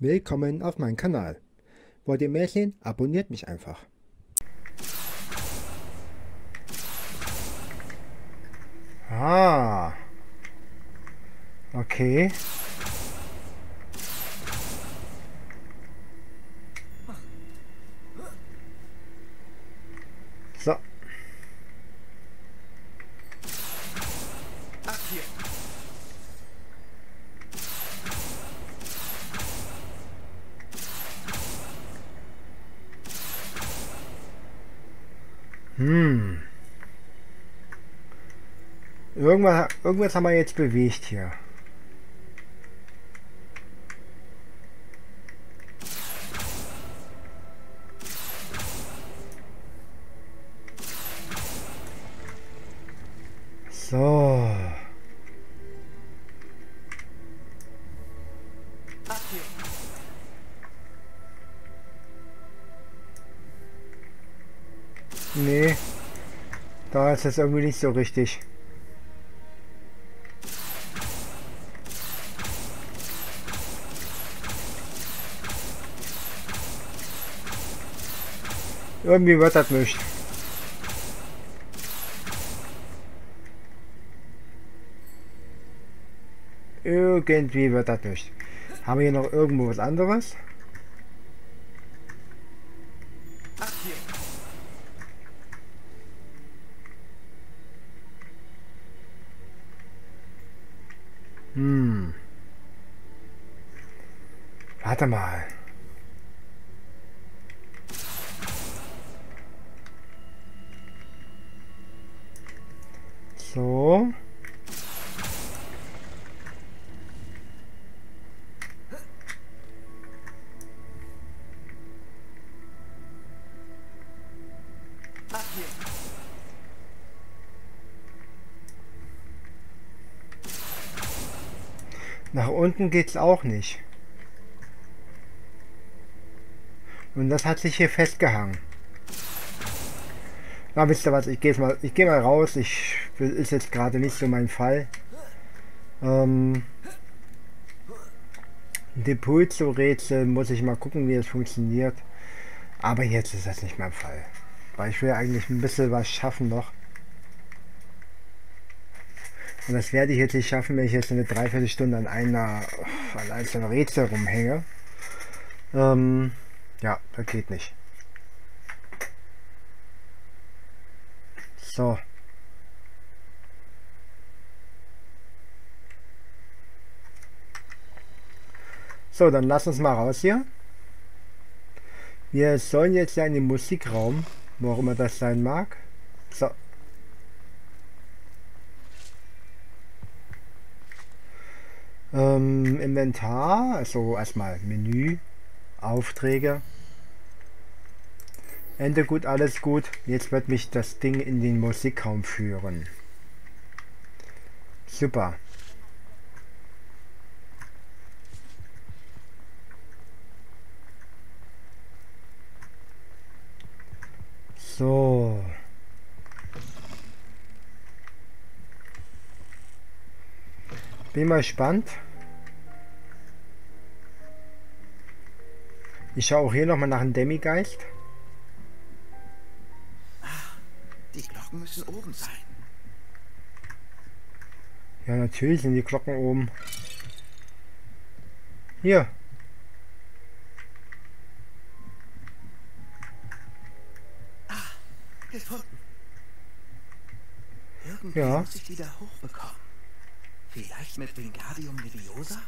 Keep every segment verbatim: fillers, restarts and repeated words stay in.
Willkommen auf meinem Kanal. Wollt ihr mehr sehen? Abonniert mich einfach. Ah. Okay. So. Ab hier. Hm. Irgendwas, irgendwas haben wir jetzt bewegt hier. So. Ab hier. Nee. Da ist es irgendwie nicht so richtig. Irgendwie wird das nicht. Irgendwie wird das nicht. Haben wir hier noch irgendwo was anderes? Ab hier. Hm. Warte mal. So. Ab hier. Nach unten geht's auch nicht. Und das hat sich hier festgehangen. Na, wisst ihr was, ich gehe mal, ich gehe mal raus. Ich ist jetzt gerade nicht so mein Fall. Ähm, Depot zu rätseln, muss ich mal gucken, wie es funktioniert. Aber jetzt ist das nicht mein Fall. Weil ich will eigentlich ein bisschen was schaffen noch. Und das werde ich jetzt nicht schaffen, wenn ich jetzt eine Dreiviertelstunde an einer an einzelnen Rätsel rumhänge. Ähm, ja, das geht nicht. So. So, dann lass uns mal raus hier. Wir sollen jetzt ja in den Musikraum, wo auch immer das sein mag. So. Ähm, Inventar, also erstmal Menü, Aufträge. Ende gut, alles gut. Jetzt wird mich das Ding in den Musikraum führen. Super. So. Bin mal gespannt. Ich schaue auch hier nochmal nach einem Demigeist. Die Glocken müssen oben sein. Ja, natürlich sind die Glocken oben. Hier. Ah, gefunden. Irgendwie Ja. muss ich die da hochbekommen. Vielleicht mit Wingardium Leviosa?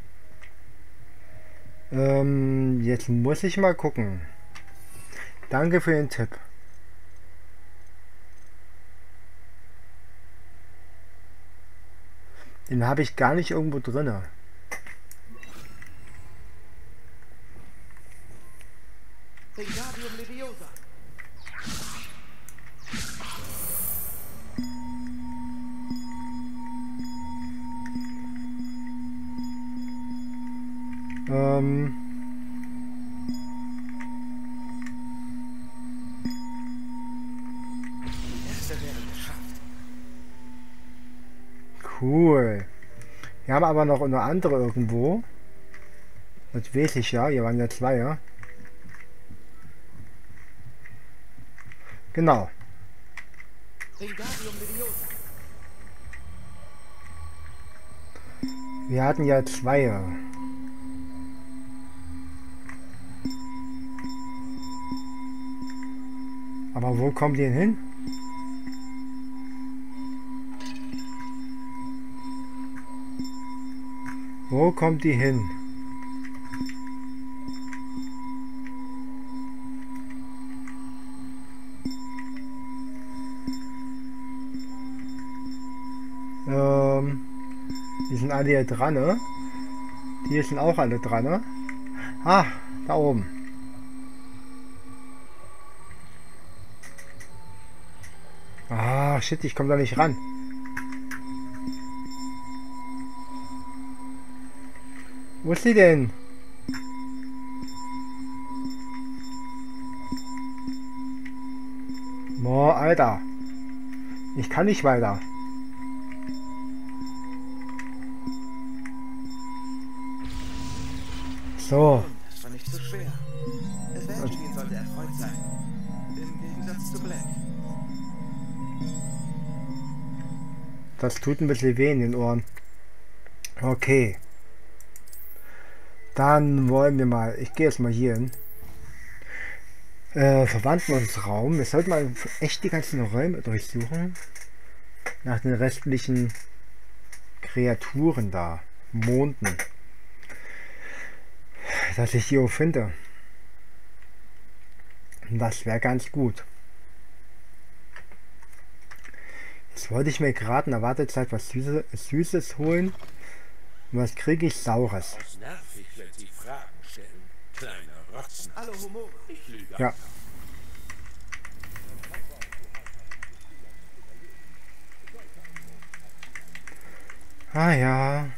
Ähm, jetzt muss ich mal gucken. Danke für den Tipp. Den habe ich gar nicht irgendwo drinne. Wingardium Leviosa. Ähm. Die erste wäre geschafft. Cool. Wir haben aber noch eine andere irgendwo. Das weiß ich ja, hier waren ja zwei, ja. Genau. Wingardium Leviosa. Wir hatten ja zwei. Ja. Aber wo kommen die denn hin? Wo kommt die hin? Ähm, die sind alle hier dran, ne? Die sind auch alle dran, ne? Ah, da oben. Ah, shit, ich komme da nicht ran. Wo ist sie denn? Boah, Alter. Ich kann nicht weiter. So. Das war nicht so schwer. Evangeline sollte erfreut sein. Im Gegensatz zu Black. Das tut ein bisschen weh in den Ohren. Okay. Dann wollen wir mal. Ich gehe jetzt mal hier hin. Äh, Verwandtenraum. Wir sollten mal echt die ganzen Räume durchsuchen. Nach den restlichen Kreaturen da. Monden. Dass ich die auch finde. Das wäre ganz gut. Jetzt wollte ich mir gerade in der Wartezeit was Süßes, Süßes holen. Und was kriege ich? Saures. Aus nervig, wenn Sie Fragen stellen. Kleine Rotzen. Hallo, Humor. Ich lüge. Ja. Ah ja.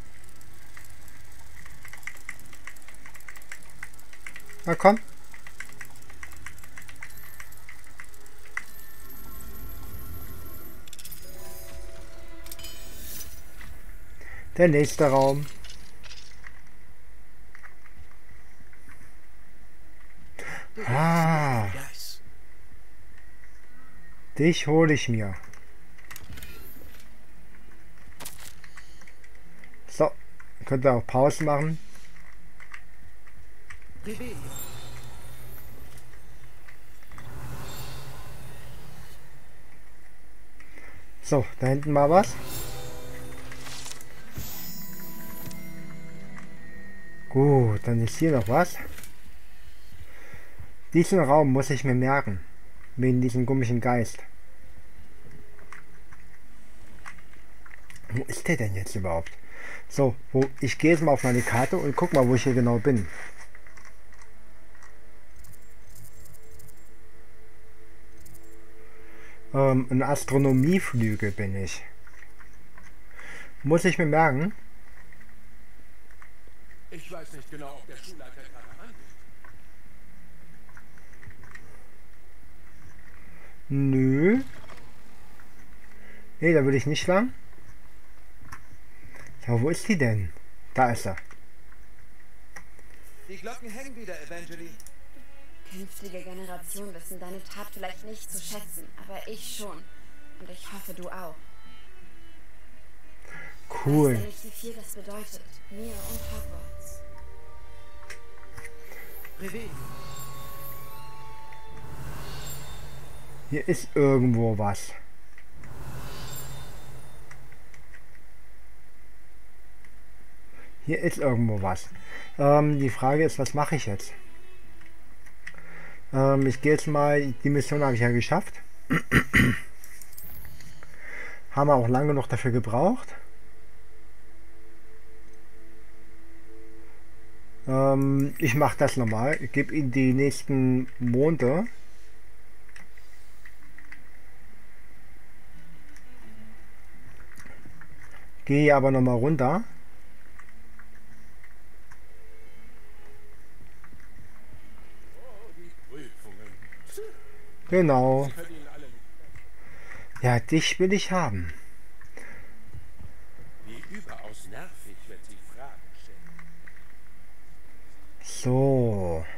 Na komm. Der nächste Raum. Ah, Guys. dich hole ich mir. So, könnt ihr auch Pause machen. Rebellion. So, da hinten mal was. Gut, dann ist hier noch was. Diesen Raum muss ich mir merken. Wegen diesem komischen Geist. Wo ist der denn jetzt überhaupt? So, wo ich gehe jetzt mal auf meine Karte und guck mal, wo ich hier genau bin. Ähm, ein Astronomieflügel bin ich. Muss ich mir merken. Ich weiß nicht genau, ob der Schulleiter gerade an ist. Nö. Nee, da will ich nicht lang. Ja, wo ist die denn? Da ist er. Die Glocken hängen wieder, Evangeline. Künftige Generationen wissen deine Tat vielleicht nicht zu schätzen, aber ich schon. Und ich hoffe, du auch. Cool. Weißt du nicht, wie viel das bedeutet? Mir und Hogwarts. Rebellion. Hier ist irgendwo was. Hier ist irgendwo was. Ähm, die Frage ist, was mache ich jetzt? Ähm, ich gehe jetzt mal, die Mission habe ich ja geschafft. Haben wir auch lange noch dafür gebraucht. Ähm, ich mache das nochmal. Ich gebe Ihnen die nächsten Monde. Gehe aber nochmal runter. Oh, die Prüfungen. Genau. Sie verdienen alle nicht. Ja, dich will ich haben. Wie überaus nervig, wenn Sie Fragen stellen. So.